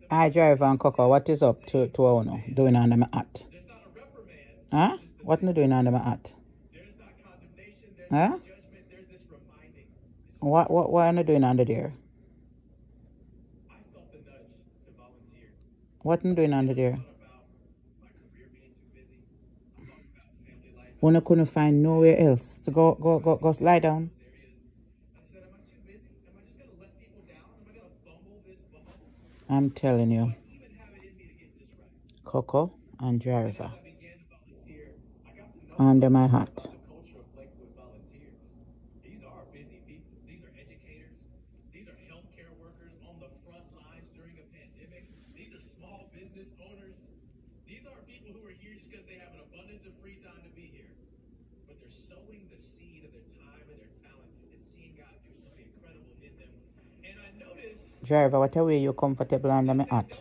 Hi, driver and Coco. What is up to Ono doing under my hat? Huh? What are you doing under my hat? Huh? What are you doing under there? What are you doing under there? Una couldn't find nowhere else to go lie down. I'm telling you, Coco and driver under my hat. Driver, what a way you comfortable under my hat.